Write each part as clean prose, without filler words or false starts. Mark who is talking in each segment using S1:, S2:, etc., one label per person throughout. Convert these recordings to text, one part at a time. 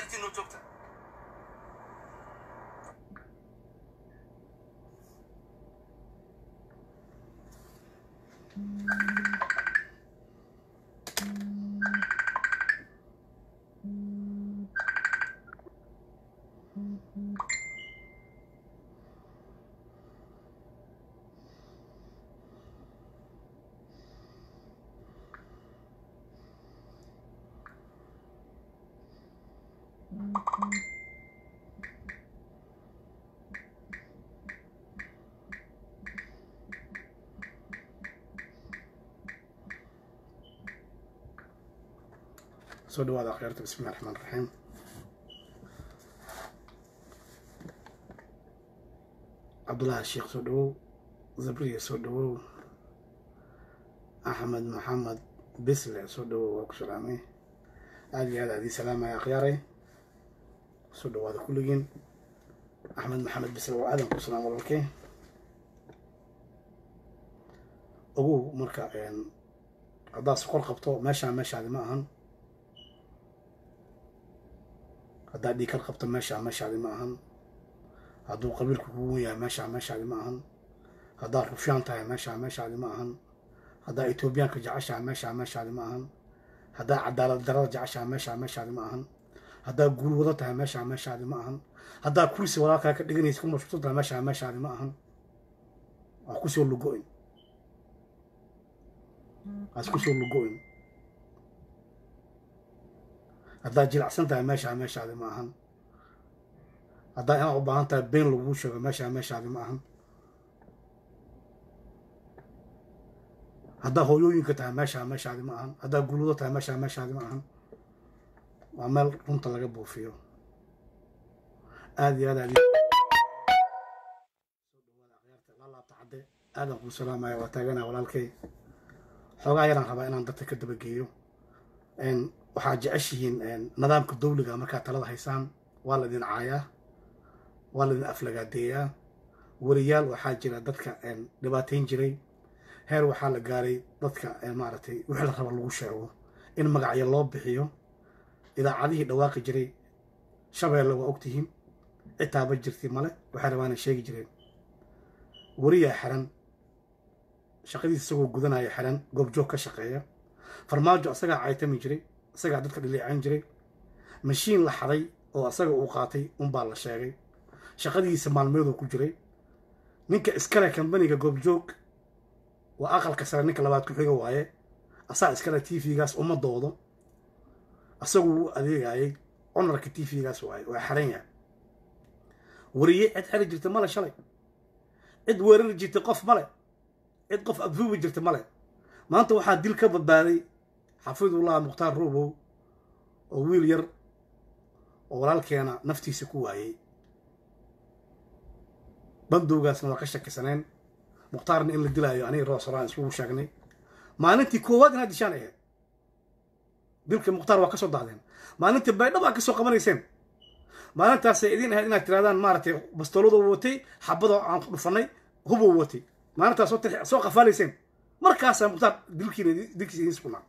S1: intii noo joogta
S2: سودو هذا خيرته بسم الله الرحمن الرحيم عبد الله الشيخ سودو زبرية سودو أحمد محمد بسلة سودو وكسلامي هذه سلامة يا خياري سودو هذا كلين أحمد محمد بسلة وآدم كسلام والله أبوه مركا يعني عضاء سقور قبطه ماشي هذا ما أهن هذا ديك القبطه ماشي هذا ما أهن هذا قبيلك كويا ماشي هذا ما أهن هذا رفيان تاعي ماشي هذا ما أهن هذا إثيوبيان كجعش ماشي هذا ما أهن هذا عدالة درجة عشا ماشي هذا ما أهن هذا قول وضعتها ماشي هذا ما أهن هذا كرسي وراك كدقني يسكون مشطوطة ماشي هذا ما أهن كرسي ولا جوين كرسي ولا جوين هذا جيل سنتها ماشي هذا ما أهن هذا أنا أبغى بين لوش ماشي هذا ما أهن هذا هو ينكتها ماشي هذا ما أهن هذا قول وضعتها ماشي هذا ما أهن وعمل كنت لقبه فيه هذه الله تعدي هذا هو سلام يا وتاجنا ولا الكي حوجا يران خبا إن عندك كده بجيو إن وحاجة أشيين إن نظامك الدولي كما كانت الله حسام والذين عايا والذين أفلقادية وريال وحاجة لدتك إن دباتين جري هير وحال جاري دتك إن معرتي وحلا خبر الوشة إن مقعي الله بحيو إذا عاديه دواقي جري شبه اللي وقتهم عتاب جرتي ماله وحروانا شيء جري وريا حرن شقدي سوق جذنا يا حرن جوب جوك شقية فرماجو أسرع عيتم يجري أسرع دتك اللي عن جري مشين لحظي أو أسرع وقاتي ومبالغ شاقي شقدي يسمع الميضو كجري نك إسكال كمبني جوب جوك وأقل كسر نك لبعض كل حاجة وعيه أصلا إسكال تي في جاس أم الضوضة أسوي أذيعي عمرك التي في جاس وحرية وريه عد حرج جرت ماله شلي عد ورر جرت قف ماله عد قف أبذوب جرت ماله ما أنت واحد ديل كذب باري حفظ الله مختار روبو وويلير ولالك أنا نفتي سكوعي بندو جاس نوقشك سنين مختار إن اللي دلايو يعني الراس ران سووا شغني ما أنت كواد نادي شانه دلك مختار وكسر ضعدين ما أنت بعد ما كسر قمر يسين ما أنت سيدين هنا ترادان مارتي بستولو ووتي حبضوا عن فني هو ووتي ما أنت صوت سوق فاليسين مركز مختار دلك يسكنا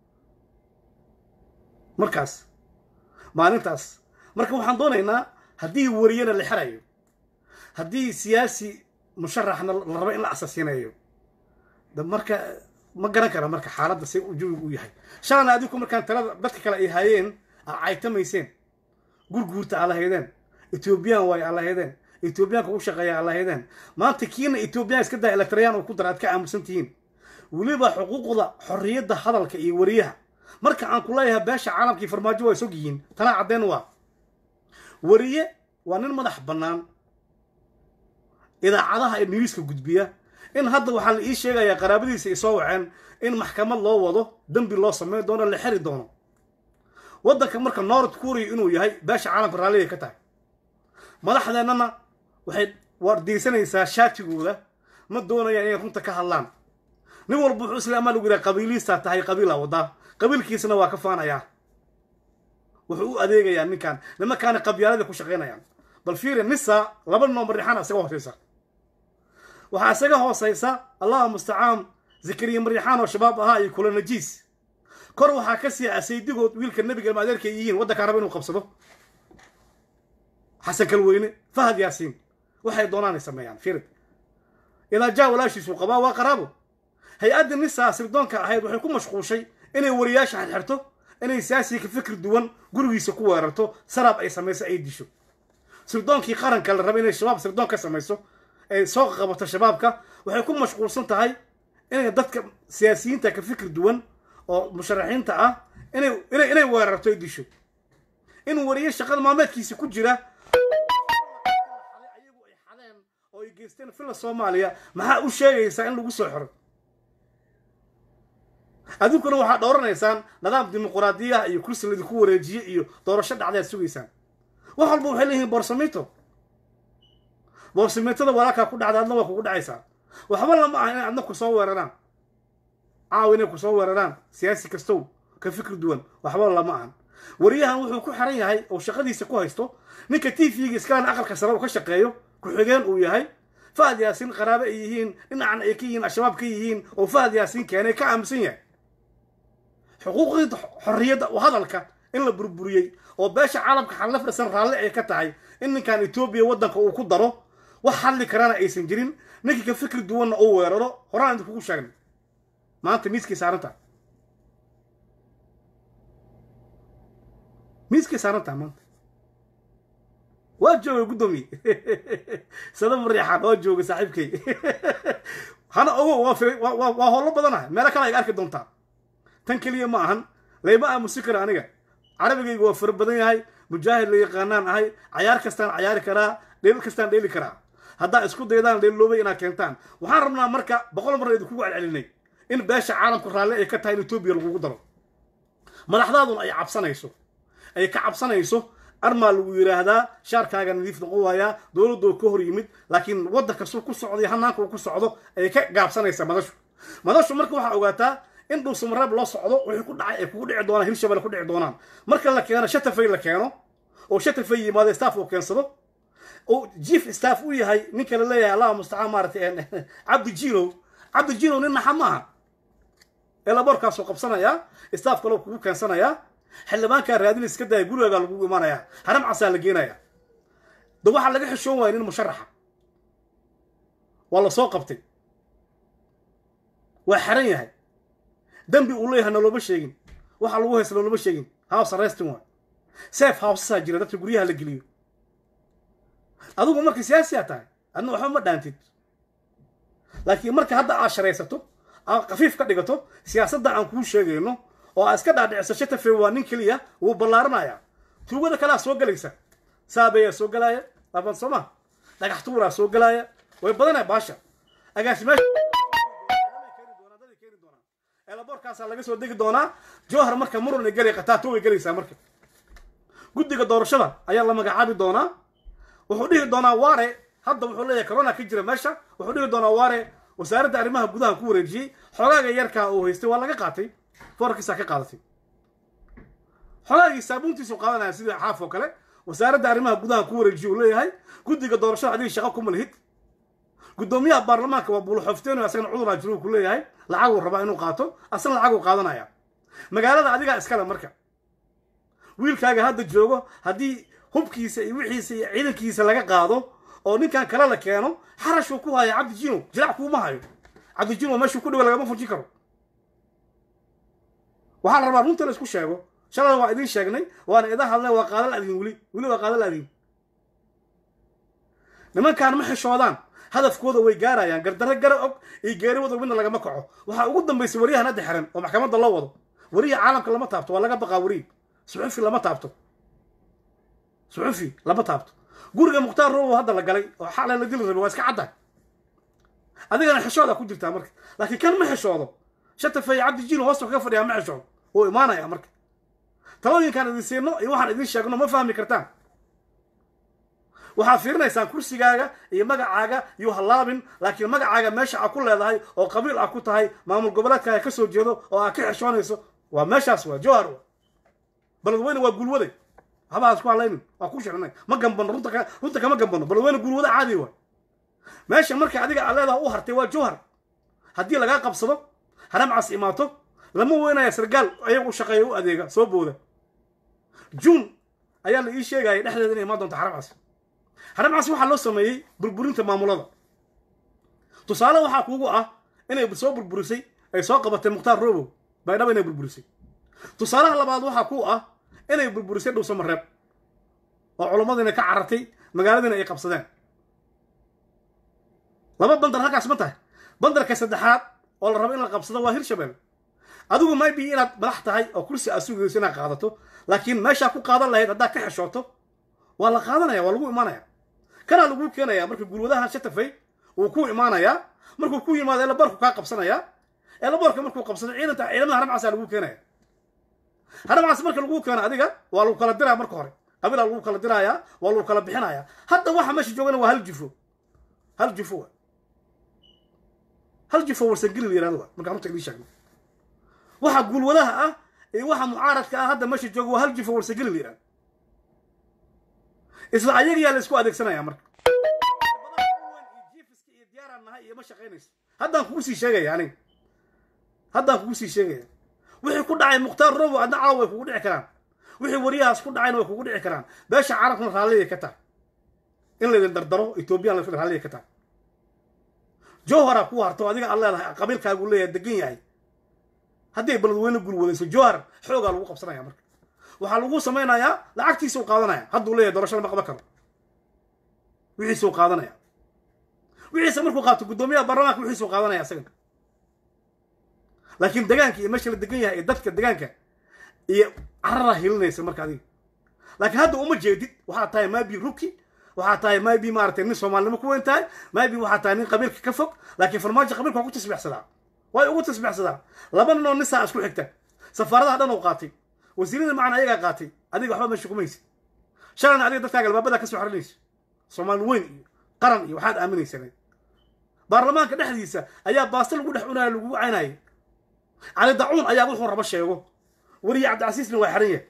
S2: مركز ما أنت مركز وحندونا هنا هدي ورينا اللي حرايو هدي سياسي مشرح الربع الأساسيين أيوه ده مركز ما قرن كره مركز حالات سي وجو يحي شان هذيكم كان ترى dadka kale ay hayeen aytamayseen gurguurta ala heedeen Ethiopian way ala heedeen Ethiopian ku shaqeeya ala heedeen maanta kiina Ethiopian iska daa elektriyaan oo ku daraad ka aamusantiin waliba xuquuqda xorriyada hadalka iyo wariyaha marka aan ku leeyahay beesha caalamka farmaajo way soo giyin tana cadeen waa wariye waa nin madax banaan idaacadaha ee news-ka gudbiya إن هذا وحال إيش يا قرابتي سيسووا عن إن محكمة الله وضو دم بالله سماه دونا اللي حري دونا وضع كمرك النار تكوري إنه يهي باش عالم براليه كتاع ما لاحظ أن أنا واحد وردي سنة ساشات يقوله ما دونا يعني كنت كهلان نور بحوس الأمل وقرا قبيلي ساتهاي قبيلة وضع قبيل كيسنا واقفانا يا وحقوق أديك يعني كان لما كان قبيلة ذاك وشغينا يعني بل فير النساء لبنا مريحانا سووا فيسا وحاسقه هو سيسا الله مستعان ذكري مريحان وشباب هاي كل نجيس كر وحا كسي سيدغو ويلك النبي ما ديرك يين ودا كان ربنا قبسدو حسن كالويني فهد ياسين waxay doonaan sameeyaan firid ila jaa walaashiisu qabaa waa qaraabo hay-adda nisa sirdoonka ahayd waxay ku mashquushay inay wariyaasha xirxirto inay siyaasi ka fikir duwan gurigiisa ku weerarto sarab ay sameeyso ay disho sirdoonkii qaranka la rabay inay shabaab sirdoon ka sameeyso ay soo qabato shabaabka waxay ku mashquulsan tahay inay dadka siyaasiyiinta ka fikir duwan oo musharaxiinta ah inay weerarto ay disho in wariye shaqada maameedkiisa ku jira ayagu ay xadeen oo ay geysteen fila Soomaaliya maxaa u sheegaysaa in lagu soo xiro adinkuna waxaad dhowranaysaan nidaam dimuqraadiya iyo kursi la ku wareejiyo iyo doorasho dhacday sugaysaan wax walba waxay leeyihiin boorsameytada walaalka ku dhacdaadna waa kugu dhacaysaa waxba lama aha in adna ku soo weeraraan caawina ku soo weeraraan siyaasi kastow ka fikir duwan waxba lama aha wariyahan wuxuu ku xiran yahay oo shaqadiisa ku haysto ninka TV-ga iskaana aqalka sare uu ka shaqeeyo ku xigeen uu yahay Fahad Yaasin qaraabo ay yihiin dhinacan ay ka yihiin ashabaab ka yihiin oo Fahad Yaasin keenay ka aaminsan yahay xuquuqda xorriyadda hadalka in la burburiyay oo beesha caalamka xalaf dhasan raalli ay ka tahay in ninkan Ethiopia wadanka uu ku daro wax xalli karana aysan jirin ninka ka fikir duwan oo weeraro horaan inta kugu sheegnay maanta miiskii saaranta maanta waa jooga gudoomiye sadam riixan oo jooga saaxiibkay hana ogo waa howlo badanahay meelo kale ay arki doontaa tan kaliya ma ahan layma aamusi kara aniga carabigaygu waa fara badan yahay mujaahid la yaqaanaan ahay cayaar kastaan cayaari karaa dheel kastaan dheeli karaa haddaa isku daydaan dheeloobay inaad keentaan waxaan rabnaa marka 100 mar idinku celcelinay in beesha caalamku raalli ay ka tahay in Ethiopia lagu daro madaxdaaduna ay ka cabsanayso arma lagu yiraahdaa shaarkaaga nadiif noqon waaya dawladdu ka hor yimid laakiin wadanka soo ku socday hanaanka ku socdo ay ka gaabsanaysa madashu marka waxa ogaataa in dhow samarab loo socdo wixii ku dhacay ay ku dhici doonaan Hirshabelle ku dhici doonaan marka la keeno Shatafay la keeno oo Shatafay yimaado staff oo keensado oo chief staff u yahay ninka la leeyahay Allah musta'an maartay Abdi Jino nin maxamaha ila borkaas oo qabsanaya staff kale ku keensanaya xildhibaanka raadin iska day guriga lagu imaanaya haram casaa la geenaya dad waxa laga xishoon waayeen musharaxa wala soo qabtay waa xaran yahay dambi uu leeyahay noloba sheegin waxa lagu heeslo noloba sheegin house arrest waa safe house sajira dadka guriyaha la geliyo adigu markii siyaasi tahay adna waxa ma dhaantid laakiin marka hadda aad shareysato aad qafiif ka dhigato siyaasadda aan ku sheegayno oo iska dhaadhicso Shatafay waa nin kaliya uu ballaaranaya tuugada kala soo galaysa saabaya soo galaya aban soma dhagax tuura soo galaya way badanay baasha agaasimaha ela borkaas laga soo degi doona Jowhar marka murun galay qataato way galaysa marka guddiga doorashada ayaa la magacaabi doona wuxuu dhihi doonaa waare hadda wuxuu leeyahay corona ka jira meesha wuxuu dhihi doonaa waare wasaaradda arrimaha gudaha ku wareejiyay xogaaga yarka oo haystay waa laga qaatay forkiisa ka qaadatay xogaaga saabuntiisu qaadanaya sida xaaf oo kale wasaaradda arrimaha gudaha ku wareejiyay uu leeyahay guddiga doorashada adii shaqo ku malhid gudoomiyaha baarlamaanka waa bulu xofteen asagana cudur ajru ku leeyahay lacag uu rabaa inuu qaato asal lacag uu qaadanaya magaalada adiga iskala marka wiilkaaga hadda joogo hadii hubkiisa iyo wixiisa iyo ciidankiisa laga qaado oo ninkan kala la keeno xarash uu ku hayo Abdi Jino jilaac kuma hayo Abdi Jino meeshu ku dhaw laga ma fujin karo waxa la rabaa runta la isku sheego shalay waa idin sheegnay waana idaha hadlay waa qaadal adin wili waa qaadal adin nimankan ma xishoodaan hadafkooda way gaarayaan gardarro garab iyo geeri wada midna laga ma kaco waxa ugu dambeysay wariyahan hadda xiran oo maxkamadda loo wado wariyaha caalamka lama taabto waa laga baqaa wariy suxufi lama taabto guriga Mukhtaar Roobo hadda la galay oo xalay la dil rabay waa iska cadda adigana xishooda ku jirtaa marka laakiin kan ma xishoodo Shatafay Abdi Jino hoos ka fadhiya ma xishoodo oo imaanaya marka talooyinkan idin siino iyo waxaan idin sheegno ma fahmi kartaan waxa fiirnaysan kursigaaga iyo magacaaga iyo halaabin laakiin magacaaga meesha aad ku leedahay oo qabiil aad ku tahay maamul goboleedkaaga ka soo jeedo oo aad ka xishoonayso waa meeshaas waa Jowhar baladweyne waa gulwaday haba isku halaynin waa ku shirnay ma gamban runta kama gambano baladweyne gulwada caadi waa meesha marka adiga aad leedahay u hartay waa Jowhar hadii laga qabsado haram cas imaato lama weynayo sargaal ayagu shaqeeyo u adeega soo booda June ayaa la ii sheegay dhexdeeda inay ma doonto haram cas haram cas waxaa loo sameeyey burburinta maamulada tusaale waxaa kuugu ah inay soo burburisay ay soo qabatay mukhtaar robow baydhabo inay burburisay tusaalaha labaad waxaa ku ah inay burburisay dhuusamareeb oo culummadiina ka carartay magaaladiina ay qabsadeen laba bandar halkaas ma tahay bandarka saddexaad oo la rabo in la qabsado waa hirshabelle adigu maybe inaad madax tahay oo kursi aad sugayso inaad qaadato laakiin meeshaa ku qaadan lahayd haddaad ka xishooto waa la qaadanaya waa lagu imaanaya kanaa lagu keenaya marka gurwadahan shatafay wuu ku imaanayaa markuu ku yimaado eelaboorku kaa qabsanaya eelaboorka markuu qabsado ciidamada haram casaa lagu keenaya haram cas marka lagu keeno adiga waa lagu kala diraya marka hore qabiilaa lagu kala diraya waa lagu kala bixinaya hadda waxa meesha joogana waa hal jufo warsangeli la yirahdo marka runta idin sheegno waxa gulwadaha ah ee waxa mucaaradka ah hadda meesha jooga waa hal jufo warsangeli la yirahdo isla ayaga la isku adeegsanaya marka jifiska iyo diyaaraan nahay iyo ma shaqeynayso haddaan kugu sii sheegaya aniga wixii ku dhacay mukhtaar robow adna caawa way kugu dhici karaan wixii wariyahaas ku dhacayna way kugu dhici karaan beesha caalamkuna raalliya ka tahay in laydin dardaro etoobiyaan la raalliya ka tahay jowhara ku harto adiga aad leedahay qabiilkaagu leeyahay degan yahay hadday beledweyne gulwadayso jowhar xoogaa lagu qabsanaya marka waxaa lagu samaynayaa lacagtiisuu qaadanaya hadduu leeyahay doorashada ma qaban karo wixiisuu qaadanaya wixiisa markuu qaato guddoomiyaha baarlamaanka wixiisuu qaadanaya isagana laakiin degaanka iyo meesha la degan yahay ee dadka degaanka iyo carara hilinaysa marka adiga laakiin hadda uma jeedid waxaa tahay maybe ruki waxaa tahay maybe maaragtay nin soomaalinimo ku weyn tahay maybe waxaa tahay nin qabiilka ka fog laakiin farmaajo qabiilka waa ku tasbiixsadaa way ugu tasbiixsadaa laba nin oo nin saa isku xigta safaaradaha dhan oo qaatay wasiirada macna ayagaa qaatay adiga waxba meesha kumaysid shalayna adiga dadkaaga albaabada ka soo xarinayso soomaali weyn iyo qaran iyo waxaad aaminaysanay baarlamaanka dhexdiisa ayaa baasto lagu dhex cunaya lagu caynayay cali dacuun ayaa wuxuu rabo sheego weriye cabdicasiisna waa xiran yahay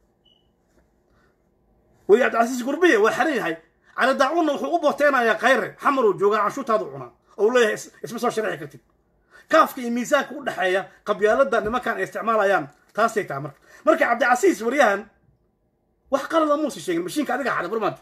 S2: weriye cabdicasiis gurbiye waa xiran yahay cali dacuunna wuxuu u booteynayaa khayre xamar uu joogaa canshuurtaadu cunaa oo leeyahay isma soo sharixi kartid kaafka iyo miisaanka u dhexeeya qabyaalada nimankan ay isticmaalayaan taasay tahay marka cabdicasiis wariyahan wax qalada muusa sheegin mashiinka adiga xaday barmaanta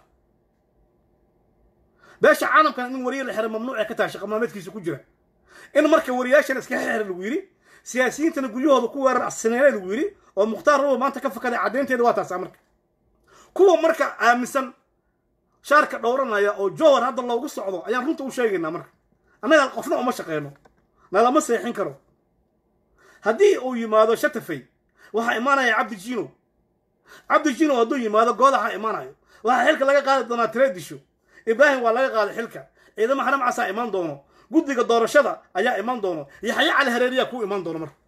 S2: beesha caalamkan in wariye la xiran mamnuuc ka tahay shaqo maalmeedkiisa ku jira in marka wariyaashan iska xiran lagu yiri siyaasiyiintana guryahooda ku weerar asneelay lagu yiri oo mukhtaar robow maanta ka fakaday caddeynteeda waa taas marka kuwa marka aaminsan shaarka dhowranaya oo jowhar hadda loogu socdo ayaan runta u sheegaynaa marka annaga qofna uma shaqeyno nalama seexin karo haddii uu yimaado shatafay waxaa imaanaya cabdi jino hadduu yimaado goodaha imaanayo waxaa xilka laga qaadi doonaa tireedisho ibraahim waa laga qaaday xilka ciidamo haram casaa imaan doono guddiga doorashada ayaa imaan doono yaxya cali hareeriyaa ku imaan doono marka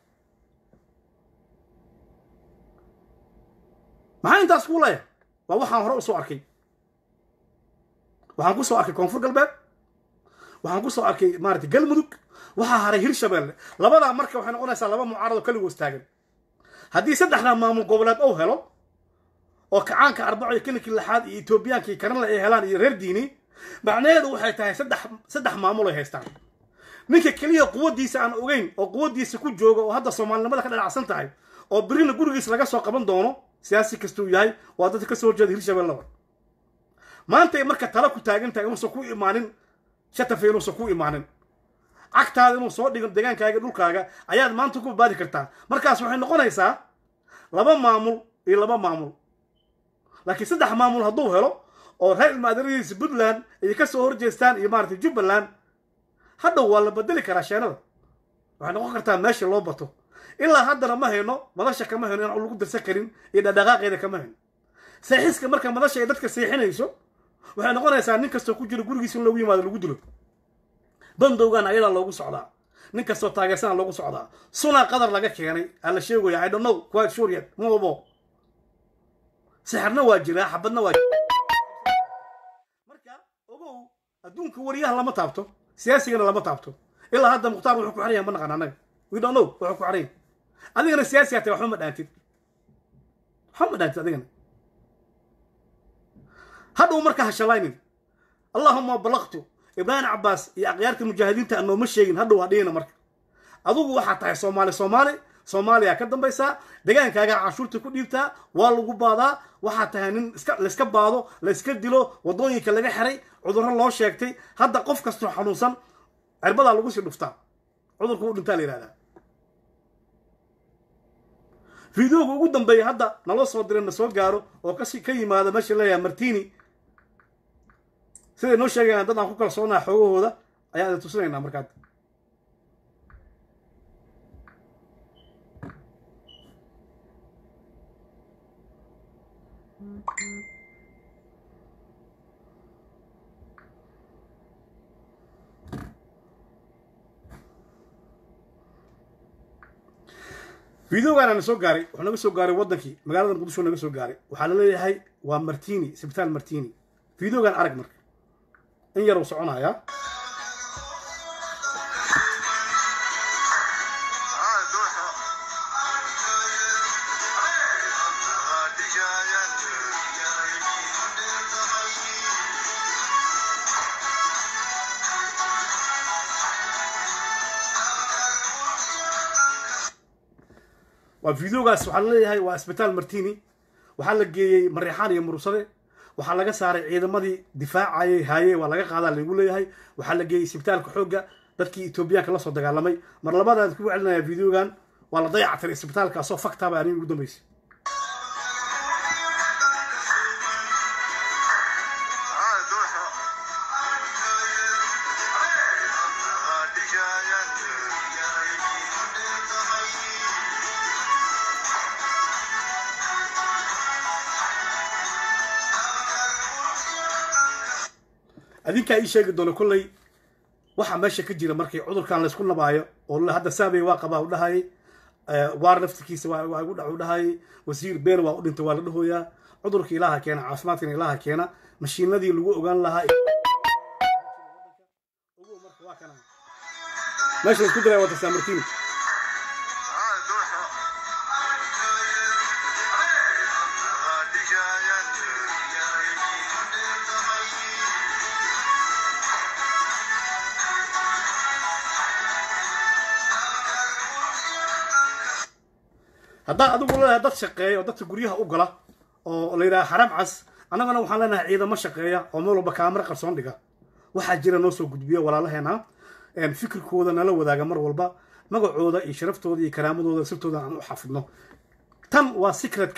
S2: maxaa intaas kuu leeyahay waa waxaan hore usoo arkay waxaan ku soo arkay koonfur galbeed waxaan ku soo arkay maaragtay galmudug waxaa haray hirshabelle labadaa marka waxay noqonaysaa laba mucaarado keligoos taagan haddii saddexdaa maamul goboleed ou helo oo kacaanka arbaco iyo kilinkii lixaad iyo etoobiyaanka iyo karanle ay helaan iyo reer diini macnaheedu waxay tahay saddex maamul ay haystaan ninka keliya quwaddiisa aan ogeyn oo quwaddiisa ku jooga oo hadda soomaalinimada ka dhalacsan tahay oo birina gurigiisa laga soo qaban doono siyaasi kastuu yahay waa dadka kasoo horjeeda hirshabelleba maantay marka tala ku taagan tahay inuusan ku imaanin shatafay inuusan ku imaanin cagtaada inuu soo dhigo degaankaaga dhulkaaga ayaad maanta ku badbaadi kartaa markaas waxay noqonaysaa laba maamul iyo laba maamul laakiin saddex maamul hadduu helo oo reer ilmaadaradiisa puntland ay ka soo horjeestaan iyo maaragtay jubbaland hadhow waa la bedeli karaa sheenada waxay noqon kartaa meesha loo bato ilaa haddana ma hayno madasha kama hayno inaan lagu darsan karin iyo dhadhaqaaqeeda kama hayno seexiska marka madasha ay dadka seexinayso waxay noqonaysaa nin kastoo ku jiro gurigiisa in loogu yimaado lagu dilo bandowgan ayadaa loogu socdaa nin kastoo taageersana loogu socdaa sunaa qadar laga keenay aa la sheegaya I don't know quite sure yet ma obo sixirna waa jiraa xabadna waa marka ogow adduunka wariyaha lama taabto siyaasigana lama taabto ilaa hadda mukhtaar wuxuu ku xiran yahay ma naqaan annaga we don't know wuxuu ku xiran yahay adigana siyaasi hatay waxba ma dhaantid adigana hadhow marka hashalaynin allahuma balaqtu ibraahim cabbaas iyo akhyaarta mujaahidiinta aan nooma sheegin hadhow hadhiyana marka adugu waxaa tahay soomaali soomaaliya ka dambaysaa degaankaaga cashuurta ku dhiibtaa waa lagu baadaa waxaa tahay nin layska baado layska dilo wadooyinka laga xiray cudurro loo sheegtay hadda qof kastoo xanuunsan cirbadaa lagu sii dhuftaa cudurku u dhintaa la yidhahdaa fideoga ugu dambeeya hadda naloo soo diray na soo gaaro oo ka yimaada meesha leeyahay martini siday noo sheegayaan dad aan ku kalsoonaha xoogahooda ayaan idin tusinaynaa markaad fideogaana na soo gaaray wuxuu naga soo gaaray waddankii magaalada muqdisho naga soo gaaray waxaa la leeyahay waa martini isbitaal martini fideogan arag marka in yar uu soconayaa وفيديوغاس waxaa leeyahay waa isbitaal martini waxaa la geeyay Mariixaan iyo Murusade waxaa laga saaray ciidamadii difaacayay haye waa laga qaadaa lagu leeyahay waxaa la geeyay isbitaalka xooga dadkii Itoobiyaanka la soo dagaalamay mar labaad ku celinaya fideogan waa la dayactiray isbitaalka soo fakta baa ugu dambeysay adinka ay sheegi doono kullay waxa meesha ka jira markay cudurkan la isku nabaayo oo hadda saabay waa qabaa u dhahay waar naftiisa waa ugu dhac u dhahay wasiir been waa u dhintay waa la dhahooyaa cudurka ilaaha keena caafimaadka ilaaha keena mashiinadii lagu ogaan lahaa ugu marka waa kana meesha isku diray wada samartiin haddaan adigu leeyahay dad shaqeeya oo dadka guryaha u gala oo la yidhaha xaram cas annagana waxaan leenahay ciidamo shaqeeya oo meel walba kaamira qarsoon dhiga waxaa jira noo soo gudbiya walaalaheena fikirkooda nala wadaaga mar walba magacooda iyo sharaftooda iyo karaamadooda sirtooda aan u xafidno tan waa secret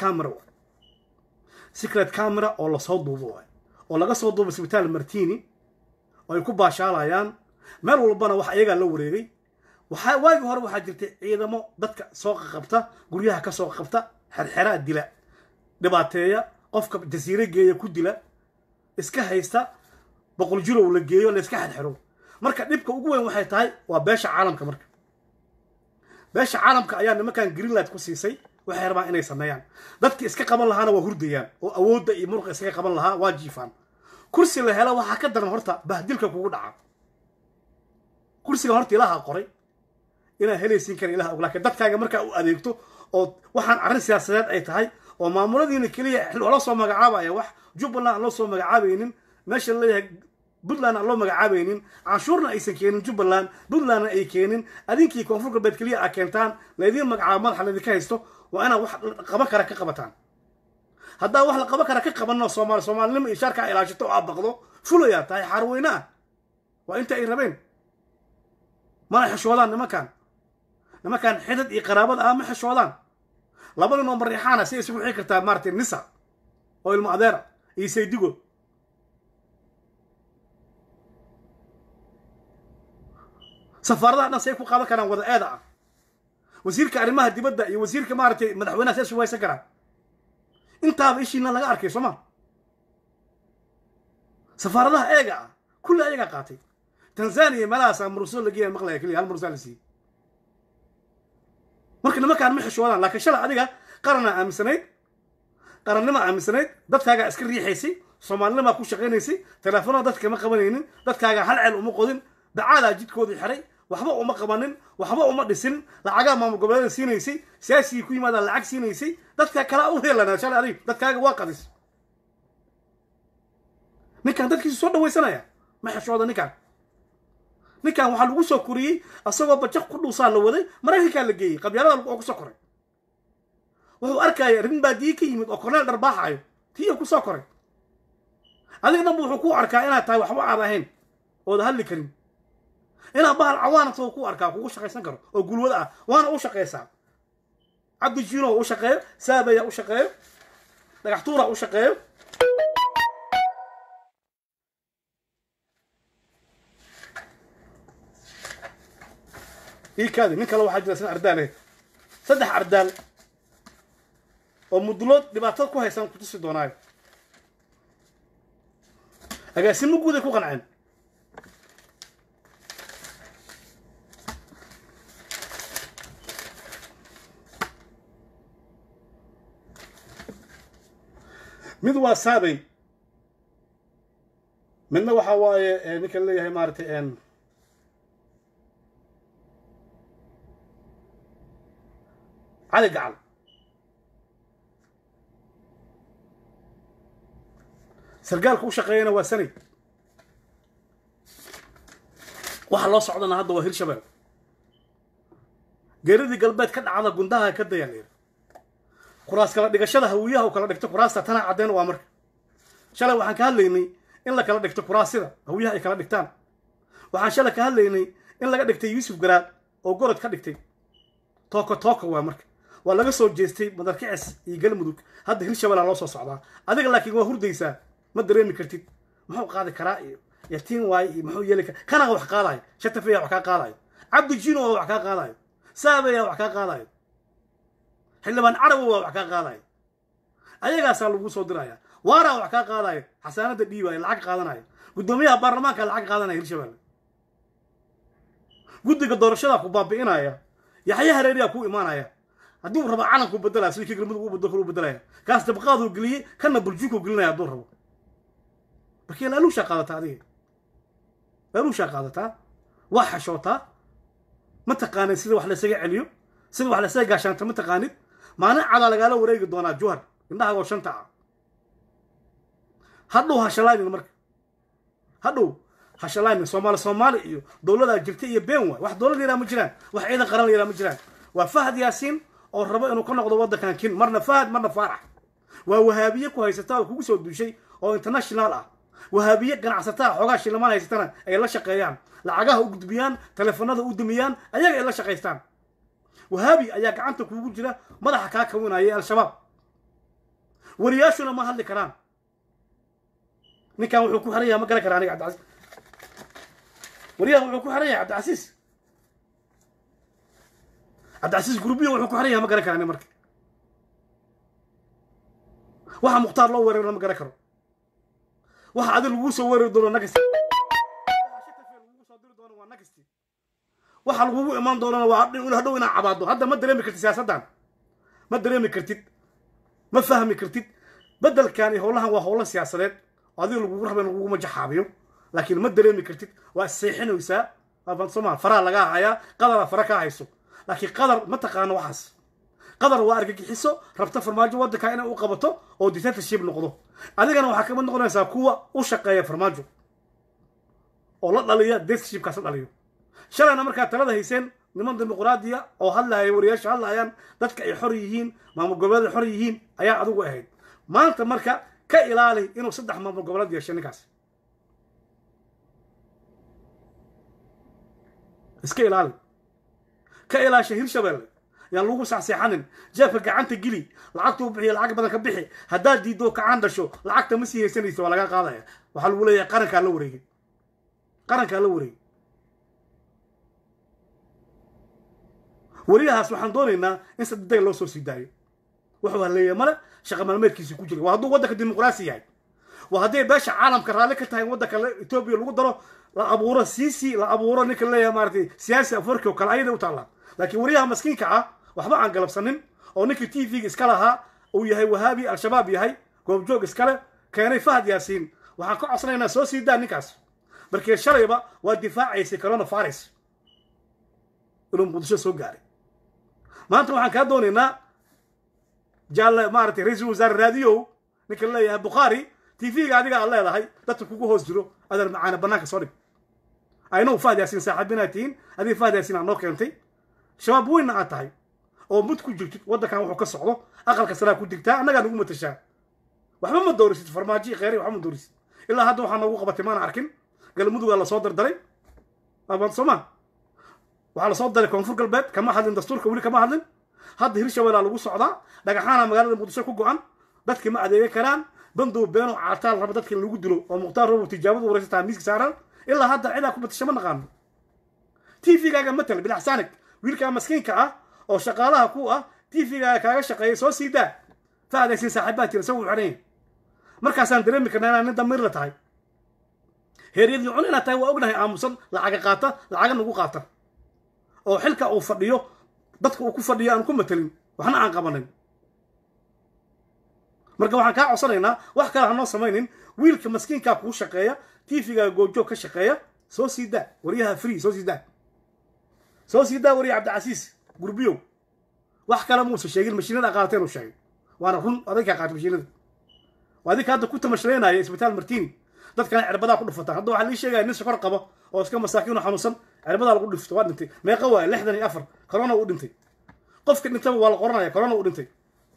S2: camera oo lasoo duubo oo laga soo duubo isbitaal martini oo ay ku baashaalayaan meel walbana wax iyagaa la wareegay waagi hore waxaa jirtay ciidamo dadka soo qabta guryaha ka soo qabta xirxiraa dila dhibaateeya qofka jasiiro geeya ku dila iska haysta boqol jiro la geeyo la iska xirxiro marka dhibka ugu weyn waxay tahay waa beesha caalamka marka beesha caalamka ayaa nimankan greenland ku siisay waxay rabaan inay sameeyaan dadkii iska qaban lahaana waa hurdayaan oo awoodda iyo muruqa iska qaban lahaa waa jiifaan kursi la helo waxaa ka daran horta bahdilka kugu dhaca kursiga horta ilaaha qoray inaa helaysiin kara ilaah og laakiin dadkaaga markaa u adeegto oo waxaan arrin siyaasadeed ay tahay oo maamuladiina keliya loo soo magacaabaya wax jubbaland aan loo soo magacaabaynin meesha leeyahay puntland aan loo magacaabaynin canshuurna aysan keenin jubbaland puntlandna ay keenin adinkii koonfur galbeed keliya aa keentaan laydiin magacaabo madaxa laydinka haysto waa inaad wax qaban kara ka qabataan haddaa wax la qaban kara ka qabanno soomaalinimo iyo shaarka a ilaashato oo aa baqdo fulayaa tahay xaarweyne ah waa inta ay rabeen mana xishoodaan nimankan xidad iyo qaraabada ah ma xishoodaan laba nin oo Mariixaana si isugu xiri kartaa maartay nisa oo ilmo adeera iyo saydigo safaaradaha dhan say ku qaadan karaan wada eeda ah wasiirka arrimaha dibadda iyo wasiirka maartay madaxweynaha say isugu haysan karaan intaaba ishiina laga arkay Soomaa safaaradaha eega ah kulli ayaga qaatay Tanzania malaas amrusul lagiya maqlaya kaliya hal mursal si marka nimankaan ma xishoodaan laakiin shalay adiga qarannima aaminsanayd dadkaaga iska riixaysay soomaalinima ku shaqaynaysay telefoonada dadka ma qabanaynin dadkaaga hal ceel uma qodin dacaada jidkoodii xiray waxba uma qabanin waxba uma dhisin lacagaa maamul goboleeda siinaysay siyaasiga ku yimaadaan lacag siinaysay dadka kala u heelana shalay adiga dadkaaga waa qadis ninkan dadkiisu soo dhawaysanaya ma xishooda ninkan ninkan waxaa lagu soo koriyey asagoo bajaq ku dhuusaa la waday maraykankaa la geeyey qabyaalada oo ku soo koray wuxuu arkaya rin baadiye ka yimid oo korneel dharbaaxayo tii ku soo koray adiga dhanba wuxuu ku arkaa inaad tahay waxba aad ahayn ooda hadli karin inaad bahal cawaanata oo ku arkaa kugu shaqaysan karo oo gulwada ah waana u shaqaysaa cabdi jiino u shaqeeyo saabaya u shaqeeyo dhagax tuura u shaqeeyo إيكادي من كلا واحد جالسين أردانه صدق أردان ومدلود دبعتك كويس أنا كنت سدوناي أجاسين موجودة كوكان عين مدوا سابي من وحواي نكل لي هي مارتي إن على قعل سرقالك وشقينا وسني waxa loo socdana hadda waa Hirshabelle geeridii galbeed ka dhacda gundaha ka dayaan kuraas kala dhigashada hawiyaha oo kala dhigto kuraasta tana cadeen waa marka shalay waxaan ka hadlaynay in la kala dhigto kuraasida hawiyaha ay kala dhigtaan waxaan shalay ka hadlaynay in laga dhigtay Yuusuf Garaad oo gorod ka dhigtay tooko waa marka waa laga soo jeestay madarkicis iyo galmudug hadda Hirshabelle loo soo socdaa adiga laakiin waa hurdaysaa ma dareemi kartid muxuu qaadi karaa يتين واي محو يلك كان أروح قالاي شتى فيها وحكا قالاي عبد الجينو وحكا قالاي سابيا وحكا قالاي حلبان عربو وحكا قالاي أيها قاسا لغو صدرايا وارا وحكا قالاي حسانة الديوة العق قادناي قدوميها برلمان كان العق قادناي هيرشبelle قدك الدورشدا كو بابينايا يحيى هريريا كو إيمانايا هدو ربع عالم كو بدلا سلكي قلمدو بدخلو بدلايا كاس تبقاضو قليه كان بلجيكو قلنا دور ربو بكي لا لو شقادة هذه لو شقادتها وحشوتها ما تقاني سيدي وحلا سيجي عليو سيدي وحلا سيجي عشان ما تقاني ما أنا على لقاله وريق دونا جوهر إنها وشان تاع هادو هشلاين المرك هادو هشلاين سومالي إيو دولة جبتية بينوا واحد دولة ليلا مجران واحد إذا قرن ليلا مجران وفهد ياسين أو الربع إنه كنا قضوا وده كان مرنا فهد مرنا فرح ووهابية كويستها وكوسو دو شيء أو انترناشنال وهابية ganacsataa xogaa shilmaan haystaan ay la shaqeeyaan lacagaha u gudbiyaan telefoonada u dumiyaan ayaga ay la shaqeystaan wahabi ayaa gacanta kuugu jira madaxa ka kawinaya al-shabaab wariyaashuna ma hadli karaan ninkan wuxuu ku xariyaa ma garan karaan aniga Cabdi wariyaha wuxuu ku xariyaa Cabdi Casiis groupiyo wuxuu ku xariyaa ma garan karaan marka waxa muqtaar loo weeraro ma garan karo waxa adil lagu soo weerari doono nagasti waxa lagu imaan doona waa hadhow inaa cabaado hadda ma dareemi kartid siyaasadan ma dareemi kartid ma fahmi kartid bedelkan iyo howlahan waa howlo siyaasadeed adil lagu rabay lagu majaxaabiyo laakiin ma dareemi kartid waa seexinaysaa afan Soomaal fara laga haya qadar fara ka hayso laakiin qadar ma taqaan waxaas qadar waa argagixiso rabta farmaajo wadanka inay u qabato oo dictatorship noqdo adigana waxa ka mid noqonaysaa kuwa u shaqeeya farmaajo oo la dhaliya dictatorship ka dhaliyo shalayna marka talada hayseen niman dimuqraadiya oo hadlaayay wariyaasha hadlaayaan dadka ay xor yihiin maamul goboleed xor yihiin ayaa adigu ahayd maanta marka ka ilaali inuu saddex maamul goboleed yeesho ninkaas iska ilaali ka ilaasha Hirshabelle يا لوجو ساعسيحنن جافك عنت جلي لعقته بحي العقب بدك بحي هداد دي دو كعند شو لعقته مسيه سنيس ولا قاضي وحل ولا يا قرنك لوري وريها سبحان دونينا إن صدق لو سوسي داي وحول اللي ملا شغل مالمركزي كوجري وهذا ودك الديمقراطية وهذا باش عالم كرالك تاي ودك إثيوبيا لو درو لا أبورة سيسي لا أبورة نكلا يا مارتي سياسي أفريقيا وكل عيد وطلع لكن وريها مسكين كعا waxba aan galabsanin oo ninkii TV iska lahaa uu yahay wahabi al-shabaab yahay goob joog iskale keenay Fahad Yaasiin waxaan ku codsanaynaa soo sii daa ninkaas markii shalayba waa difaacaysi coronavirus inuu muqdisho soo gaaray maanta waxaan ka doonaynaa jaal maartay ra'iisul wasaare raadiyo ninka leeyahay Bukhari TV-ga adiga aan leedahay dadku kugu hoos jiro adar macaana banaanka soo dhig aynu Fahad Yaasiin saaxiibinaatiin adii Fahad Yaasiin aan noo keentay shabaab weyn aad tahay oo mud ku jirtid wadankan wuxuu ka socdo aqalka sare ku digtaa annaga nagu matashaa waxba ma doorisid farmaajo khayri waxba ma doorisid ilaa hadda waxaan ugu qabatay maana arkin galmudug la soo dardaray abaan Soomaa waxa la soo daray koonfur galbeed kama hadlin dastuurka wali kama hadlin hadda hirshabeelle lagu socdaa dhagaxaana magaalada muqdisho ku go'an dadkii ma adeega karaan bandoo beeno caataal raba dadkii lagu dilo oo muqtaar rabo tijaabadu wareysata miiska saaran ilaa hadda cida ku batasho ma naqaan TV-gaaga matal bil xasaanik wiilka maskiinka ah oo shaqaalaha ku ah TV-gaaga kaaga shaqeeyay soo siidaa Fahad Yaasiin saaxiibaad jira soo xireen markaasaan dareemi karnaa in damir la tahay heeriyadii cunina tahay waa ognahay aamusan lacag qaata lacag nagu qaata oo xilka uu fadhiyo dadku uu ku fadhiyo aan ku matalin waxna aan qabanin marka waxaan ka codsanaynaa wax kale ha noo samaynin wiilka maskiinka ku shaqeeya TV-ga goojo ka shaqeeya soo siida wariyaha free soo siida wariya Cabdicasiis gurbiyo wax kale muusa sheegin mashiinada qaateen uu sheegay waana run adayka qaatay mashiinada waadika hadda ku tamashleynaya isbitaal Martini dadkan cirbada ku dhufata hadda waxa la sheegay nin sokor qabo oo iska masaakiin oo xanuunsan cirbada lagu dhufto waa dhintay meeqa waa 64 corona uu dhintay qofka dhintay waa la qoranaya corona uu dhintay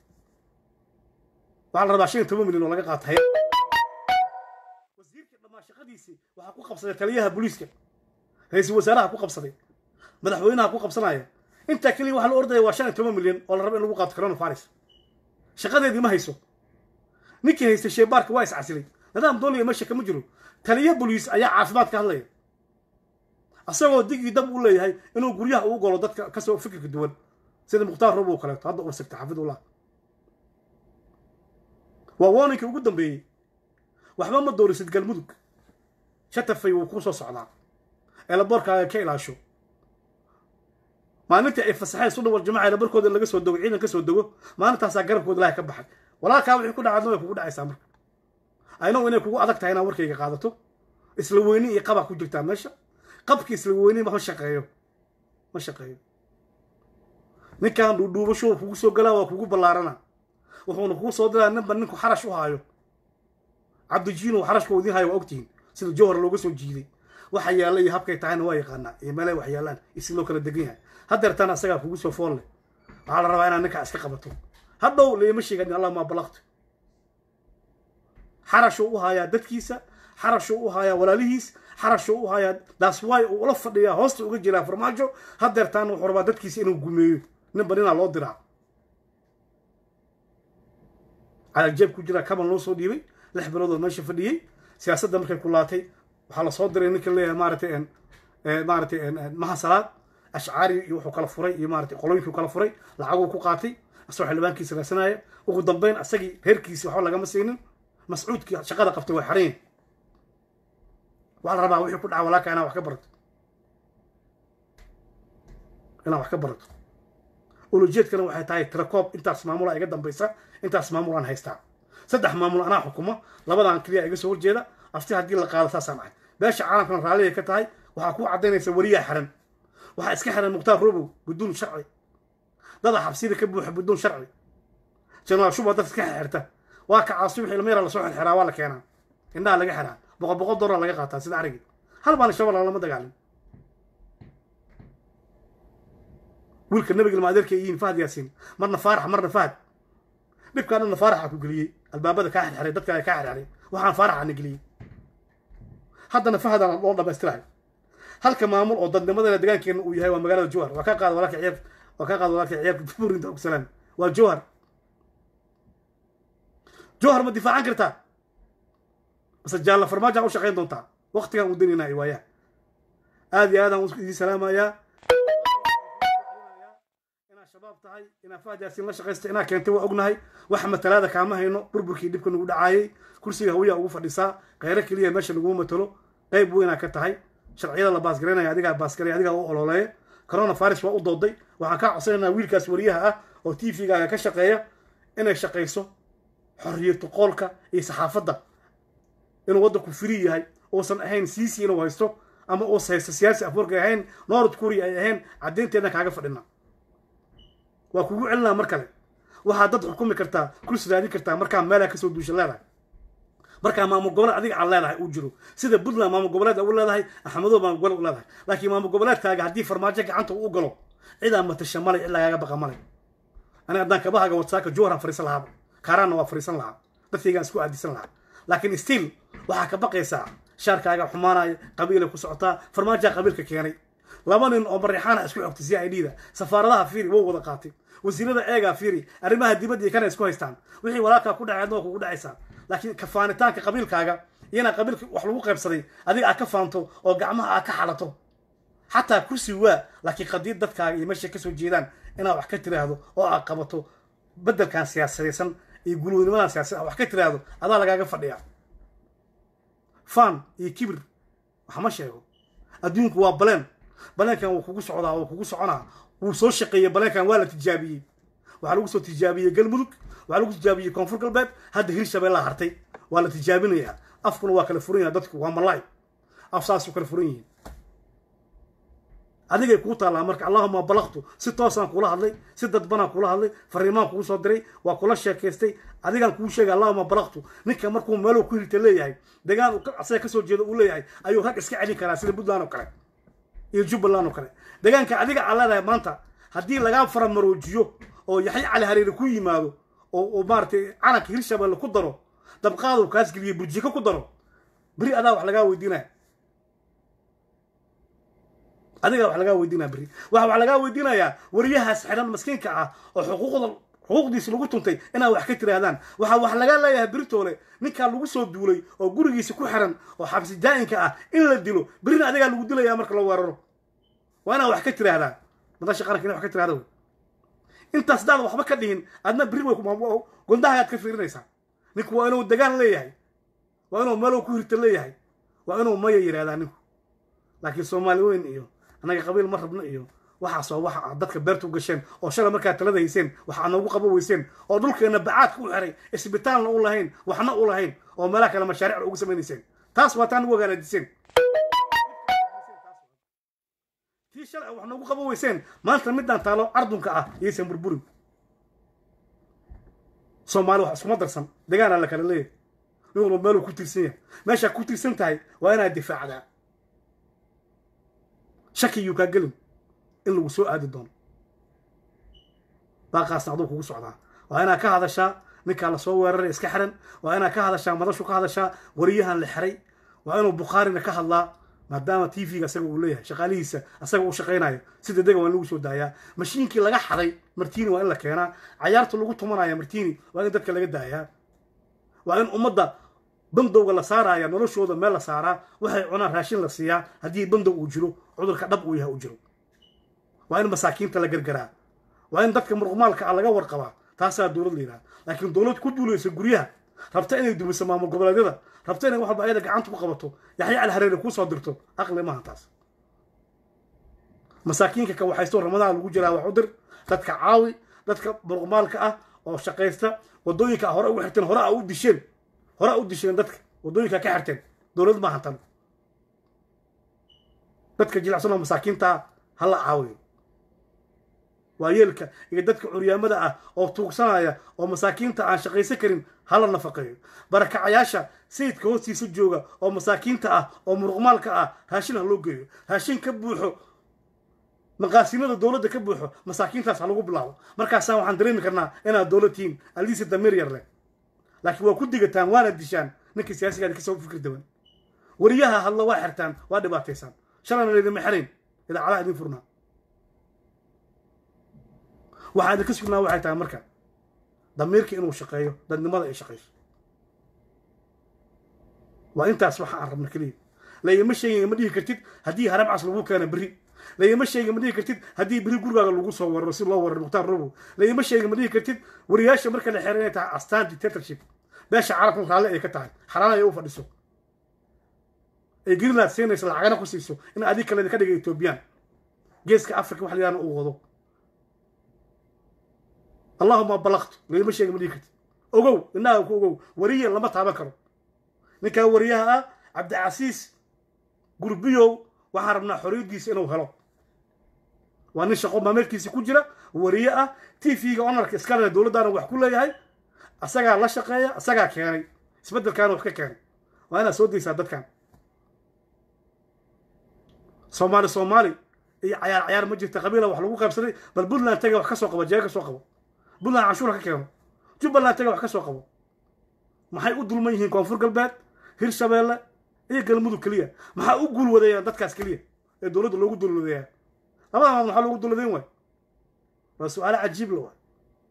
S2: waxa la rabaa 5 milyan oo laga qaatay wasiirka dhamaa shaqadiisii waxa ku qabsaday taliyaha booliiska ra'iisul wasaaraha ku qabsaday madaxweynaha ku qabsanaya inta kaliya waxa la ordaya waa 5 milyan oo la rabo in lagu qaato corona virus shaqadeedii ma hayso ninkii haystay sheebaarka waa iscasilay nidaam dowliga meesha kama jiro taliya booliis ayaa caafimaad ka hadlaya asagoo digi dab u leeyahay inuu guryaha ugu golo dadka ka soo fikirka duwan sida muqtaar rabo kale hadda uu sagta xafidullah waa warning ugu dambeeyay waxba ma doorisid galmudug shatafay uu ku soo socdaa ela boorkaaga ka ilaasho maalintii ay fasaxay soo dhawal jamaacada ela barkooda laga soo dogo ciidan ka soo dogo maalintaas garabkooda ilaahay ka baxay walaalkaa wixii ku dhacay kugu dhacaysaa marka ayno inay kugu adag tahay inaad warkayga qaadato isla weyni iyo qaba ku jirtaa meesha qabki isla weyni ma shaqeeyo ninkan dhuubasho kugu soo galaa waa kugu ballaarana wuxuuna kugu soo diraa ninku xarash u haayo cabdijiino xarashka uu hayo ogtiin sida jawhar looga soo jiiday waxa yaalay habkay tahayna waa yaqaana iyo meelay wax yaalaan isi loo kala degan yahay hadeertan asaga kugu soo fool leh waxa la rabaa inaad ninka iska qabato hadhow leema sheegin Allah ma balaqto xarashu u haya dadkiisa xarashu u haya walaalihiis xarashu u haya that's why uu la fadhiya hoosta uga jira farmaajo hadeertan wuxuu rabaa dadkiisa inuu gumeeyo nin badina loo diraa على الجيب كجرا كمان لو سو ديبي لح بلودو ماشي فديي سياسده markay ku laatay waxa la soo diray ninka leeyahay maartay maha salaad ashcaari iyo wuxuu kala furay iyo maartay qoloyinku kala furay lacag ku qaatay asoo xilbaankiisa raasanaaya ugu dambeyn asagii heerkiisa waxa laga masaynin mas'uudkii shaqada qabtay way xareen waxa la rabaa wixii ku dhacay walaalka ana wax ka barato ولوجيتكنا waxay tahay tirakob intaas maamul ay iga dambaysa intaas maamul aan haystaa saddex maamul ana xukumo labadan kaliya iga soo horjeeda afti hadii la qaado saasan ah beesha caalamkan raaliye ka tahay waxa ku cadeynaysa wariya xiran waxa iska xiran muqtaar robo بدون sharci dad xabsida ka buuxa بدون sharci jana shuba dad iska xirta waa ka caasib xilmeera la soo xiraa waa la keenaa inda laga xiraa boqol dollar laga qaataa sida arigi hal baan shabal lama dagaalin wiilka nabiga maadeerka yiin Fahad Yaasiin marna faarax marna Fahad dhibkaana faaraxa ku galiyay albaabada ka xirxay dadka ka xirxay waxaan faaraxa nagiliyay haddana Fahad aan loo dhamaystiray halka maamul oo dadnimada deegaankeena uu yahay waa magaalada Jowhar waa ka qaad walaalka ciyaar buurinta ugu salaan waa Jowhar ma difaacan kartaa bas jaalla farmaajo u shaqeyn doontaa waqtigan uu dinina ay waaya aad iyo aad aan isku salaamayaa شباب تاعي انا فهد ياسين لا شقيست انا كنت واغنahay wax matalaada kaama hayno burburkii dibka nagu dhacayay kursiga hawiya ugu fadhisaa qeyra kaliya meesha lagu matalo qayb weyn ka tahay sharciyada la baas gareynaya adiga baas gareey adiga oo ololeey corona virus waa u dooday waxaan ka codsanaa wiilkaas wariyaha ah oo TV-ga ka shaqeeya inay shaqeyso xorriyada qolka iyo saxaafadda inuu wada ku free yahay oo san ahayn CC inuu haysto ama oo siyaasi afurka ahayn North Korea ay ahayn cadeynteena kaaga fadhina waa kugu cilna mar kale waxa dad xukumi kartaa kursi raadi kartaa marka meel ka soo duusha leedahay marka maamul goboleed adiga aan leedahay uu jiro sida Puntland maamul goboleed uu leedahay Axmedow maamul goboleed uu leedahay laakiin maamul goboleedkaaga haddii farmaajo gacanta uu galo cida ma tashamalay ilaa gaaga baqa malay aniga haddaan kabahaaga watsaaka jooran fariisan lahaa kaaraanna waa fariisan lahaa dadkaygaan isku aadisan lahaa laakiin still waxaa ka baqaysaa shaarkaaga xumaanaya qabiilay ku socotaa farmaajo qabiilka keenay laba nin oo marixaana isku xogtay CID-da safaaradaha fiiri wuu wada qaatay wasiirada eega fiiri arrimaha dibadda kana isku haystaan wixii walaalka ku dhacay adoo ku dhacaysa laakiin ka faanitaanka qabiilkaaga iyana qabiilka wax lagu qaybsaday adiga aad ka faanto oo gacmaha aad ka xalato حتى كرسي لكن قضية دتك يمشي كسو جيدان أنا وحكي ترى أو عقبته بدل كان سياسيا يقولون ما سياسي أو حكي ترى هذا لقى فضيع فان يكبر وحمشي أدينك هو بلان كان وكوكس عضا وكوكس عنا وصوش قية بلان كان ولا تجابي وعلى وصو تجابي قلبك وعلى وصو تجابي كونفور قلبك هذا هير شبه الله هرتي ولا تجابينيها أفكر وكالفورين دتك وهم الله أفساس وكالفورين adiga ku taala marka Allahumma balaqtu si toosan kula hadlay si dad bana kula hadlay fariimaan ku soo diray waa kula sheekaystay adiga ku sheegay Allahumma balaqtu ninka markuu meel ku hirta leeyahay deegaan uu asaga ka soo jeedo uu leeyahay ayuu rag iska celin karaa sida Puntland oo kale iyo Jubbaland oo kale deegaanka adiga calaada maanta hadii laga faramaroojiyo oo Yaxay Cali Hareeri ku yimaado oo maartay calanka Hirshabelle ku daro dabqaadu kaas galiye burjiko ku daro bari adaa wax laga weydiinaa adiga wax laga weydiinaa bari wax laga weydiinayaa wariyahaas xiran maskiinka ah oo xuquuqdiisa lagu tuntay inaa wax ka tiraadaan wax laga leeyahay birtoole ninka lagu soo duulay oo gurigiisa ku xiran oo xabsi daa'inka ah in la dilo birina adiga lagu dilayaa marka la weeraro waana wax ka tiraadaan madasha qaranka wax ka tiraado intaas dad waxba ka dhihin adna biri way ku gondaha ka fiirinaysa ninku waa inuu degaan leeyahay waa inuu meel ku hirta leeyahay waa inuu maya yiraahdaa ninku laakiin Soomaali weyn iyo anaga qabiil ma rabno iyo waxa soo waxa dadka beertu gasheen oo shalay markaa talada hayseen waxa aan ugu qabo weyseen oo dhulkeena bacaad ku xiray isbitaalna u lahayn waxna u lahayn oo meelo kale mashaariic ugu sameeyeen taas waa taan ugu hagaajiseen tii shalay waxna ugu qabo weyseen maanta midaan taalo ardunka ah yeesan burburin Soomaali wax isma darsan deegaan la kala leeyahay inuu meel ku tirsan yahay meesha ku tirsan tahay waa inaad difaacdaa shaki yu ka galin in lagu soo aadi doono baaqaas nacdo kugu socdaa waa inaa ka hadashaa ninka la soo weeraray iska xiran waa inaa ka hadashaa madashu ka hadashaa wariyahan la xiray waa inuu Bukhari ka hadlaa maadaama TV-ga asaga uu leeyahay shaqaalihiisa asaga uu shaqeynayo sida deegaan waa lagu soo daayaa mashiinkii laga xaday Martini waa in la keenaa ciyaarta lagu tumanayo Martini waa in dadka laga daayaa waa in ummadda bandowga la saaraya noloshooda meel la saaraa waxay cunaan raashin la siiyaa haddii bandow uu jiro cudurka dhab uu yahay uu jiro waa in masaakiinta la gargaraa waa in dadka muruqmaalka laga warqabaa taasaa dowlad leeyahay laakiin dowlad ku duulaysa guryaha rabta inay dumiso maamul goboleedyada rabta inay wax baayada gacanta ku qabato Yaxay Cali Hareeri ku soo dirto aqli ma taas masaakiinka ka waxay soo Ramadaan lagu jiraa wax u dir dadka caawi dadka muruqmaalka ah oo shaqeysta wadooyinka hore u xirteen hore u disheen dadka wadooyinka ka xirteen dowlad ma hantan dadka jilacsan masaakiinta hala caawiyo waayeelka iyo dadka curyaamada ah oo tuugsanaya oo masaakiinta aan shaqaysan karin hala nafaqeeyo barakacayaasha sayidka hoostiisa jooga oo masaakiinta ah oo muruqmaalka ah raashin loo geeyo raashin ka buuxo maqaasimada dowladda ka buuxo masaakiintaas lagu bilaabo markaas waxaan dareemi karnaa inaad dowladtiin aliisa damir yar leh laakiin waa ku digataan waana dishaan ninka siyaasiga ka soo fikir dawan wariyaha hadla waa xirtaan waa dhibaataysan shalana leedin maxrin ila cala idin furnaa waxaad ka sugnaa waxay tahay marka damiirka inuu shaqeeyo dadnimada ay shaqeyso waa intaas waxa aan rabno kaliya leeyma sheegay ma dhihi kartid hadii harab cas lagu keeno bari leeyma sheegay ma dhihi kartid hadii bari gurigaaga lagu soo warro si loo warro Muxtaar Robo leeyma sheegay ma dhihi kartid wariyaasha marka la xireen tahay astaan dictatorship beesha carabka raale ay ka tahay xaraan ay u fadhiso ay Greenland siinaysa lacagna ku siiso in adiga kale ka dhigay Ethiopian geeska Afrika wax liyaana uu wado Allahumma balaqtu leeyma sheegay ma dhihi kartid ogow inaa ku ogow wariye lama taaban karo ninka wariyaha Cabdi Casiis gurbiyo waxaan rabnaa xoriyadiisa inuu helo waa nin shaqo maameelkiisa ku jira wariye ah TV-ga onarka iskale dowladana wax ku leeyahay asaga la shaqeeya asaga keenay isbeddelkaana wax ka keenay waa inaad soo daysaa dadkan soomaali iyo cayaar ma jirta qabiila wax lagu qaybsaday bal puntland taga wax ka soo qabo jeega soo qabo puntland canshuura ka keeno jubbaland taga wax ka soo qabo maxay u dulman yihiin koonfur galbeed hirshabeelle iyo galmudug keliya maxaa u guul wadeeyaan dadkaas keliya ee dowladda loogu dulwadeeyaa labada maad maxaa loogu dulwadeyn waay waa su-aalo cajiib la waay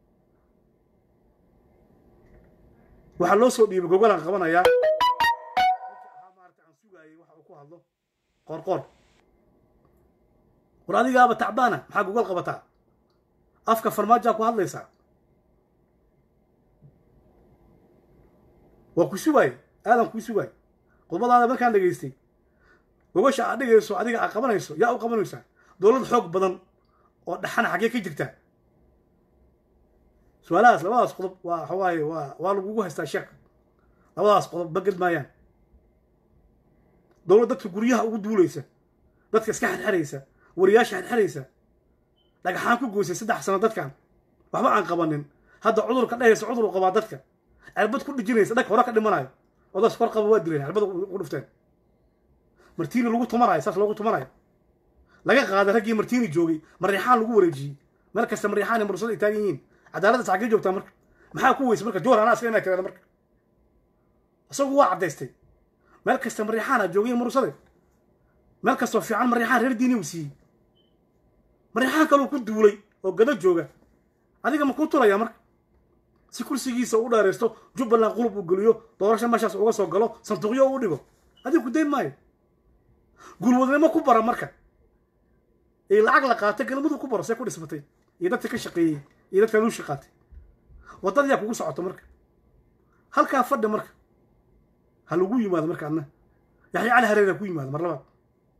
S2: waxaa loo soo dhiibay gogolaan qabanayaa maarata aan sugaayay waxa uu ku hadlo qoorqoor war adigaaba tacbaana maxaa gogol qabataa afka farmaajaa ku hadlaysaa waa ku sugaay aadan kuu sugaay khudbadaada markaan dhegaystay gogosha aad dhigayso adiga aad qabanayso yaa u qabanaysaa dowlad xoog badan oo dhaxana xaggee ka jirta su-aalahaas labadaas qodob waa waxawaaye waa lagugu haystaa sheek labadaas qodob baged maayaan dowlad dadka guryaha ugu duulaysa dadka iska xirxiraysa wariyaasha xirxiraysa dhagaxaan ku goysay 3 sano dadkan waxba aan qabanin hadda cudurka dhahaysa cudur uu qabaa dadka cirbad ku dhijinaysa dhag hore ka dhimanayo odaas kor qaba waa dileen cirbad ugu dhufteen martiini lagu tumanayo saas loogu tumanayo laga qaaday raggii martiini joogay mariixaan lagu wareejiyey meel kasta mariixaan mursada ay taagan yihiin cadaaladda saxagee joogtaa marka maxaa ku weysa marka joor anaa iska inaa tirada marka isagu waa caddaystay meel kasta mariixaana joogay mursada meel kastoo fiican mariixaan reer diini uu siiyey mariixaan kaluu ku duulay oo gado jooga adiga ma ku turaya marka si kursigiisa u dheeraysto jubbaland qulub uu geliyo doorasho meeshaas uga soo galo sanduuqyo u dhigo adiga ku dayn maayo gulwadnimo ku bara marka ee lacag la qaatay galmudug ku baro see ku dhismatay iyo dadka ka shaqeeyey iyo dadka loo shaqaatay wadada kugu socoto marka halkaa fadhi marka ha lagu yimaado marka anna yaxya cali hareera ku yimaado mar labaad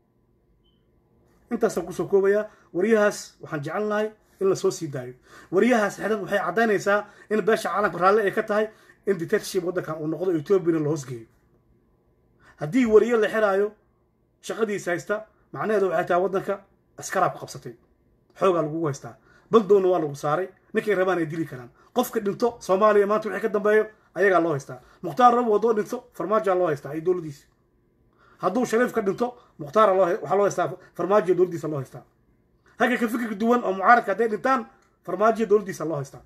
S2: intaasaan kusoo koobayaa wariyahaas waxaan jecelnahay in la soo sii daayo wariyahaas xiran waxay caddaynaysaa in beesha caalamka raalle ay ka tahay in dictatorship waddankan uu noqdo ethoobiana la hoosgeeyo haddii wariye la xiraayo shaqadiisa haysta macnaheedu waxay tahay waddanka askaraa ku qabsatay xoogaa lagugu haystaa bandowna waa lagu saaray ninkay rabaan ay dili karaan qofka dhinto soomaaliya maanta wixii ka dambeeyo ayagaa loo haystaa mukhtaar rabo hadduu dhinto farmaajaa loo haystaa iyo dowladdiisa hadduu shariifka dhinto mukhtaara waxaa loo haystaa farmaajiya dowladdiisa loo haystaa ragga ka fikirka duwan oo mucaaradka hadday dhintaan farmaajiya dowladdiisa loo haystaa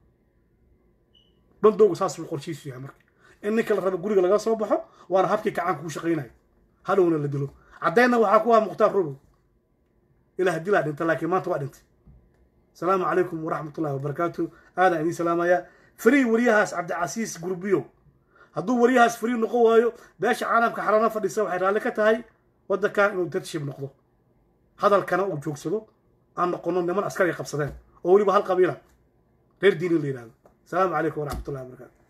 S2: bandowgu saasuu qorshiisu yahay marka in ninka la rabo guriga laga soo baxo waana habkii kacaanka ku shaqaynayo hadhowna la dilo caddeynna waxaa ku ah mukhtaar robow ilaah dilaa dhinta laakiin maanta waa dhintay السلام عليكم ورحمة الله وبركاته هذا أني سلام يا فري وريهاس عبد العزيز جروبيو هدو وريهاس فري نقوه باش عالم كحرنا فديسو حيرالك تاي ودا كان إنه ترتشي بنقضه هذا الكلام وجوك سلو أنا قانون من عسكري قبصدين أولي بهالقبيلة غير دين اللي هذا السلام عليكم ورحمة الله وبركاته